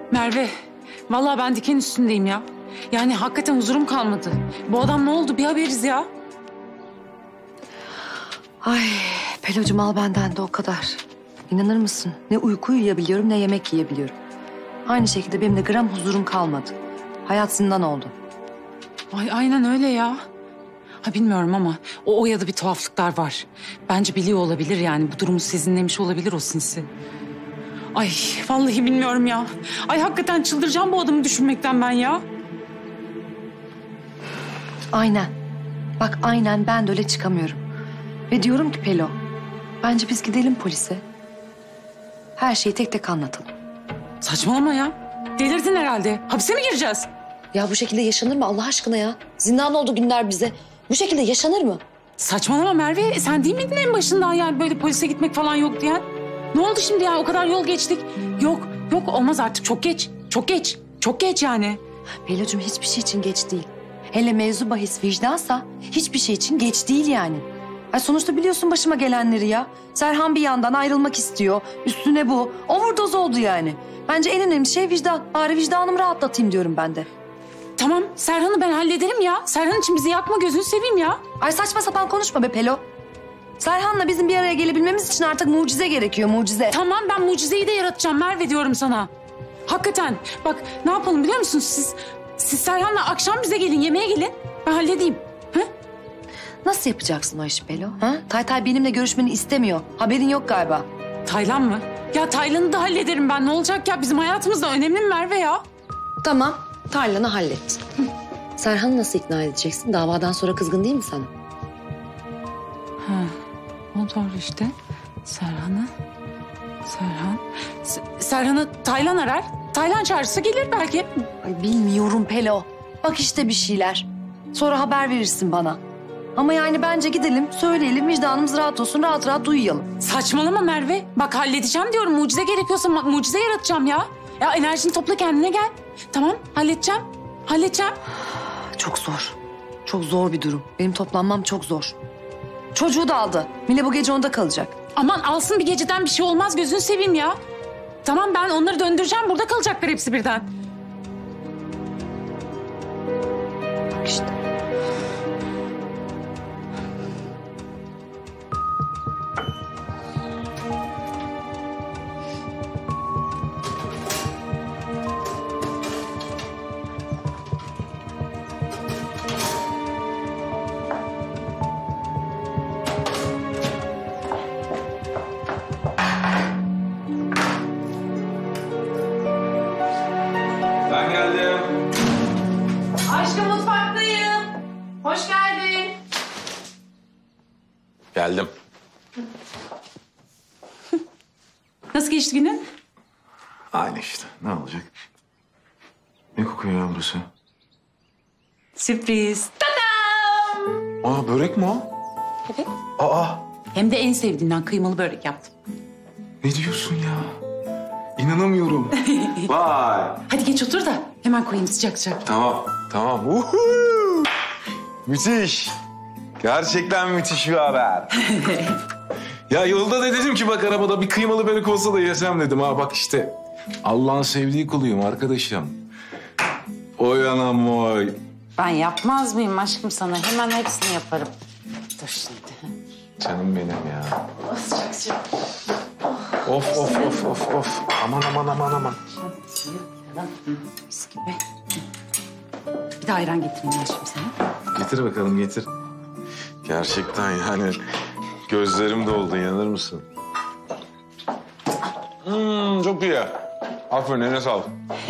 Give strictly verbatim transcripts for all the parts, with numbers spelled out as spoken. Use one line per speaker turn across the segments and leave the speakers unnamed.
Merve, vallahi ben diken üstündeyim ya. Yani hakikaten huzurum kalmadı. Bu adam ne oldu bir haberiz ya.
Ay Pelocuğum al benden de o kadar. İnanır mısın? Ne uyku uyuyabiliyorum ne yemek yiyebiliyorum. Aynı şekilde benim de gram huzurum kalmadı. Hayat zindan oldu.
Ay aynen öyle ya. Ha bilmiyorum ama o Oya'da bir tuhaflıklar var. Bence biliyor olabilir yani bu durumu sezinlemiş olabilir o sinsi. Ay vallahi bilmiyorum ya. Ay hakikaten çıldıracağım bu adamı düşünmekten ben ya.
Aynen. Bak aynen ben de öyle çıkamıyorum. Ve diyorum ki Pelo, bence biz gidelim polise. Her şeyi tek tek anlatalım.
Saçmalama ya. Delirdin herhalde. Hapse mi gireceğiz?
Ya bu şekilde yaşanır mı Allah aşkına ya? Zindan oldu günler bize. Bu şekilde yaşanır mı?
Saçmalama Merve. Sen değil miydin en başından yani böyle polise gitmek falan yok diyen? Ne oldu şimdi ya? O kadar yol geçtik. Yok, yok olmaz artık. Çok geç. Çok geç. Çok geç yani.
Pelocuğum hiçbir şey için geç değil. Hele mevzu bahis vicdansa hiçbir şey için geç değil yani. Ay sonuçta biliyorsun başıma gelenleri ya. Serhan bir yandan ayrılmak istiyor. Üstüne bu. Overdose oldu yani. Bence en önemli şey vicdan. Bari vicdanımı rahatlatayım diyorum ben de.
Tamam Serhan'ı ben hallederim ya. Serhan için bizi yakma gözünü seveyim ya.
Ay saçma sapan konuşma be Pelo. Serhan'la bizim bir araya gelebilmemiz için artık mucize gerekiyor, mucize.
Tamam ben mucizeyi de yaratacağım Merve diyorum sana. Hakikaten bak ne yapalım biliyor musunuz siz? Siz Serhan'la akşam bize gelin yemeğe gelin. Ben halledeyim. Ha?
Nasıl yapacaksın o işi Pelo? Ha? Taytay benimle görüşmeni istemiyor. Haberin yok galiba.
Taylan mı? Ya Taylan'ı da hallederim ben. Ne olacak ya? Bizim hayatımızda önemli mi Merve ya?
Tamam, Taylan'ı hallet. Serhan'ı nasıl ikna edeceksin? Davadan sonra kızgın değil mi sana?
Ha, o doğru işte. Serhan'ı... Serhan... S- Serhan'ı Taylan arar. Taylan çağırırsa gelir belki.
Ay bilmiyorum Pelo. Bak işte bir şeyler. Sonra haber verirsin bana. Ama yani bence gidelim, söyleyelim, vicdanımız rahat olsun, rahat rahat uyuyalım.
Saçmalama Merve. Bak halledeceğim diyorum. Mucize gerekiyorsa ma- mucize yaratacağım ya. Ya enerjini topla kendine gel. Tamam halledeceğim. Halledeceğim.
Çok zor. Çok zor bir durum. Benim toplanmam çok zor. Çocuğu da aldı. Mine bu gece onda kalacak.
Aman alsın bir geceden bir şey olmaz gözünü seveyim ya. Tamam ben onları döndüreceğim. Burada kalacaklar hepsi birden.
Bak işte.
Ben geldim.
Aşkım mutfaktayım. Hoş geldin.
Geldim.
Nasıl geçti günün?
Aynı işte. Ne olacak? Ne kokuyor ya burası?
Sürpriz. Tadam!
Aa börek mi o?
Evet.
Aa
Hem de en sevdiğinden kıymalı börek yaptım.
ne diyorsun ya? İnanamıyorum. Vay.
Hadi geç otur da hemen koyayım sıcak sıcak.
Tamam tamam. Uhu. Müthiş. Gerçekten müthiş bir haber. Ya yolda da dedim ki bak arabada bir kıymalı börek olsa da yesem dedim. Ha bak işte Allah'ın sevdiği kuluyum arkadaşım. Oy anam oy.
Ben yapmaz mıyım aşkım sana? Hemen hepsini yaparım. Dur şimdi.
Canım benim ya.
Sıcak sıcak.
Of of of of of. Aman aman aman aman.
Mis gibi. Bir de ayran getireyim aşkım sana.
Getir bakalım getir. Gerçekten yani gözlerim doldu inanır mısın? Hmm, çok iyi. Aferin eline sağlık.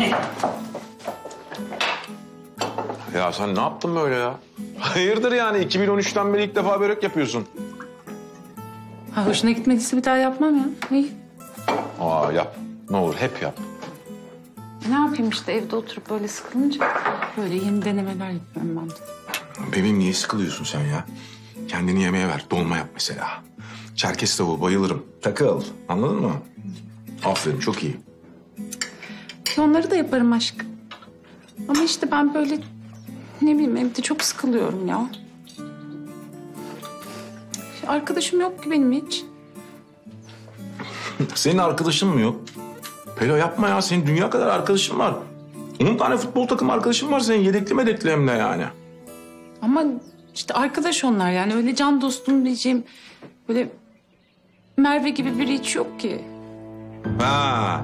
Ya sen ne yaptın böyle ya? Hayırdır yani iki bin on üçten beri ilk defa börek yapıyorsun.
Ha, hoşuna gitmediyse bir daha yapmam ya. İyi.
Aa yap. Ne olur hep yap.
Ne yapayım işte evde oturup böyle sıkılınca böyle yeni denemeler yapıyorum ben de.
Bebeğim niye sıkılıyorsun sen ya? Kendini yemeğe ver. Dolma yap mesela. Çerkez tavuğu bayılırım. Takıl. Anladın mı? Aferin çok iyi.
Onları da yaparım aşkım. Ama işte ben böyle ne bileyim evde çok sıkılıyorum ya. Arkadaşım yok ki benim hiç.
Senin arkadaşın mı yok? Pelo yapma ya. Senin dünya kadar arkadaşın var. On tane futbol takım arkadaşın var senin. Yedekli medekli hem de yani.
Ama işte arkadaş onlar yani. Öyle can dostum diyeceğim. Böyle Merve gibi biri hiç yok ki.
Ha.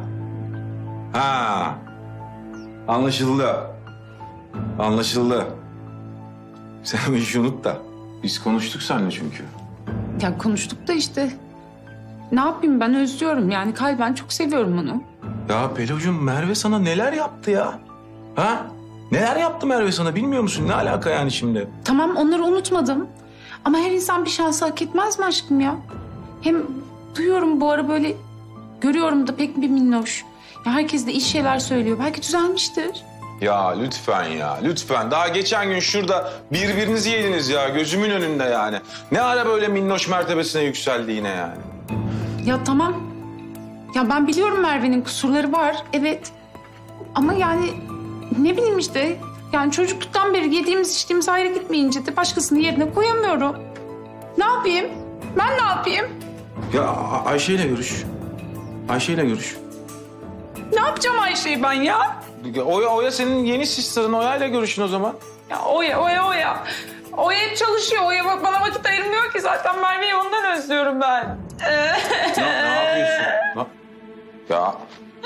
Ha. Anlaşıldı. Anlaşıldı. Sen bu işi unut da. Biz konuştuk seninle çünkü.
Ya konuştuk da işte. Ne yapayım ben özlüyorum yani kalben çok seviyorum onu.
Ya Pelocuğum Merve sana neler yaptı ya? Ha? Neler yaptı Merve sana bilmiyor musun? Ne alaka yani şimdi?
Tamam onları unutmadım. Ama her insan bir şansı hak etmez mi aşkım ya? Hem duyuyorum bu ara böyle görüyorum da pek bir minnoş. Ya herkes de iyi şeyler söylüyor. Belki düzelmiştir.
Ya lütfen ya lütfen. Daha geçen gün şurada birbirinizi yediniz ya gözümün önünde yani. Ne ara böyle minnoş mertebesine yükseldi yine yani.
Ya tamam. Ya ben biliyorum Merve'nin kusurları var. Evet. Ama yani ne bileyim işte. Yani çocukluktan beri yediğimiz içtiğimiz ayrı gitmeyince de başkasının yerine koyamıyorum. Ne yapayım? Ben ne yapayım?
Ya A- Ayşe'yle görüş. Ayşe'yle görüş.
Ne yapacağım Ayşe'yi ben ya?
Oya, Oya senin yeni sisterin. Oya'yla görüşün o zaman.
Ya Oya, Oya, Oya. Oya hep çalışıyor. Oya bak bana vakit ayırmıyor ki. Zaten Merve'yi ondan özlüyorum ben.
Ne, ne yapıyorsun? Ne- Ya...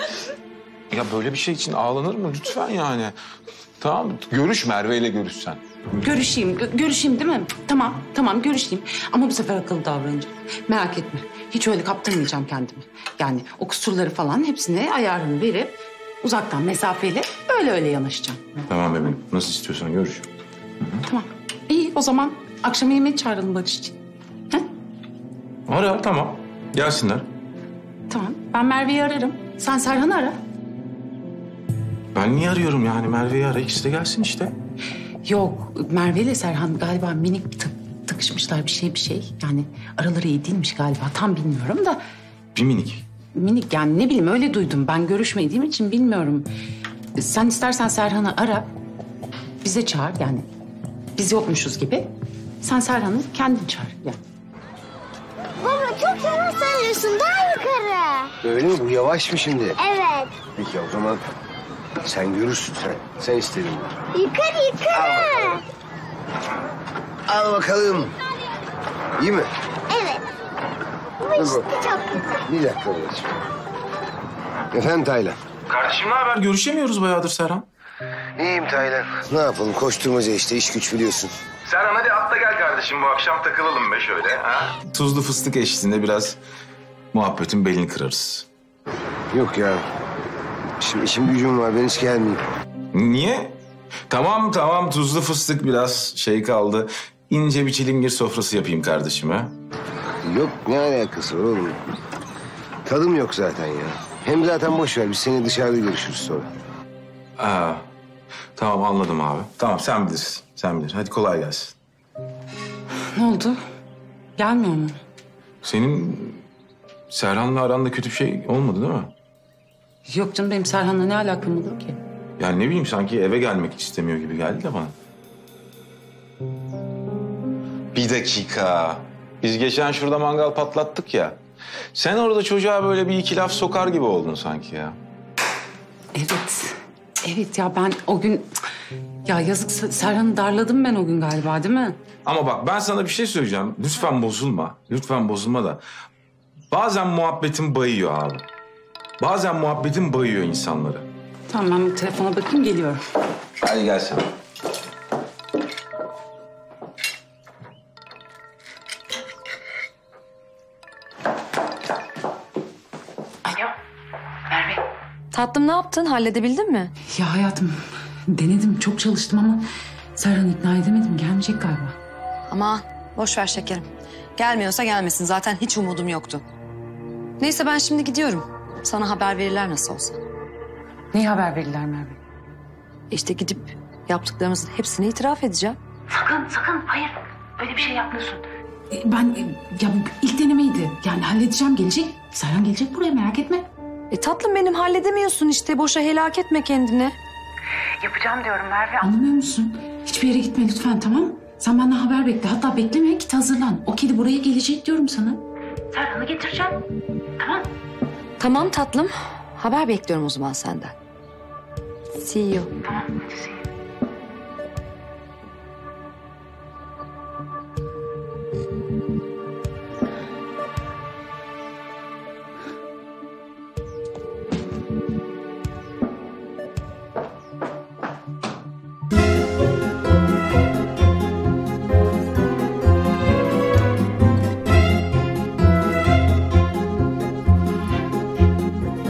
Ya böyle bir şey için ağlanır mı? Lütfen yani. Tamam, görüş Merve'yle görüşsen.
Görüşeyim, gö- görüşeyim değil mi? Tamam, tamam görüşeyim. Ama bu sefer akıllı davranacağım. Merak etme. Hiç öyle kaptırmayacağım kendimi. Yani o kusurları falan hepsine ayarını verip... ...uzaktan mesafeyle öyle öyle yanaşacağım.
Tamam bebeğim. Nasıl istiyorsan görüş.
Tamam. İyi o zaman akşam yemeğe çağıralım Barış için. He?
Ara tamam. Gelsinler.
Tamam. Ben Merve'yi ararım. Sen Serhan'ı ara.
Ben niye arıyorum yani? Merve'yi ara. İkisi de gelsin işte.
Yok, Merve ile Serhan galiba minik bir tık, tıkışmışlar bir şey bir şey. Yani araları iyi değilmiş galiba. Tam bilmiyorum da
Bir minik.
minik yani ne bileyim öyle duydum. Ben görüşmediğim için bilmiyorum. Sen istersen Serhan'ı ara. Bize çağır yani. Biz yokmuşuz gibi. Sen Serhan'ı kendin çağır. Yani.
Baba çok yavaş sanıyorsun. Daha yukarı.
Öyle mi? Bu yavaş mı şimdi?
Evet.
Peki o zaman sen görürsün sen. Sen istedin.
Yukarı yukarı.
Al bakalım. İyi mi?
Evet. Bu işte çok güzel.
Bir dakika babacığım. Efendim Taylan.
Kardeşim ne haber? Görüşemiyoruz bayağıdır Serhan.
İyiyim Taylan. Ne yapalım? Koşturmaca işte. İş güç biliyorsun.
Serhan hadi atla gel kardeşim. Bu akşam takılalım be şöyle. Ha? Tuzlu fıstık eşliğinde biraz muhabbetin belini kırarız.
Yok ya. Şimdi işim gücüm var. Ben hiç gelmeyeyim.
Niye? Tamam tamam tuzlu fıstık biraz şey kaldı. İnce bir çilingir sofrası yapayım kardeşime.
Yok ne alakası var oğlum? Tadım yok zaten ya. Hem zaten boş ver. Biz seni dışarıda görüşürüz sonra.
Aa, tamam anladım abi. Tamam sen bilirsin. Sen bilirsin. Hadi kolay gelsin.
Ne oldu? Gelmiyor mu?
Senin Serhan'la aranda kötü bir şey olmadı değil mi?
Yok canım benim Serhan'la ne alakam olur ki?
Yani ne bileyim sanki eve gelmek istemiyor gibi geldi de bana. Bir dakika. Biz geçen şurada mangal patlattık ya. Sen orada çocuğa böyle bir iki laf sokar gibi oldun sanki ya.
Evet. Evet ya ben o gün... Ya yazık Serhan'ı darladım ben o gün galiba değil mi?
Ama bak ben sana bir şey söyleyeceğim. Lütfen bozulma. Lütfen bozulma da. Bazen muhabbetin bayıyor abi. Bazen muhabbetin bayıyor insanları.
Tamam ben bir telefona bakayım geliyorum.
Hadi gel sen.
Alo Merve.
Tatlım ne yaptın? Halledebildin mi?
Ya hayatım denedim çok çalıştım ama Serhan'ı ikna edemedim. Gelmeyecek galiba.
Ama boş ver şekerim. Gelmiyorsa gelmesin. Zaten hiç umudum yoktu. Neyse ben şimdi gidiyorum. Sana haber verirler nasıl olsa.
Neyi haber verirler Merve?
İşte gidip yaptıklarımızın hepsini itiraf edeceğim.
Sakın sakın hayır öyle bir şey yapmıyorsun. Ben e, ya bu ilk denemeydi. Yani halledeceğim gelecek. Serhan gelecek buraya merak etme.
E tatlım benim halledemiyorsun işte. Boşa helak etme kendini.
Yapacağım diyorum Merve. Anlamıyor musun? Hiçbir yere gitme lütfen tamam mı? Sen benden haber bekle. Hatta bekleme git hazırlan. O kedi buraya gelecek diyorum sana. Serhan'ı getireceğim. Tamam.
Tamam tatlım. Haber bekliyorum o zaman senden. See you.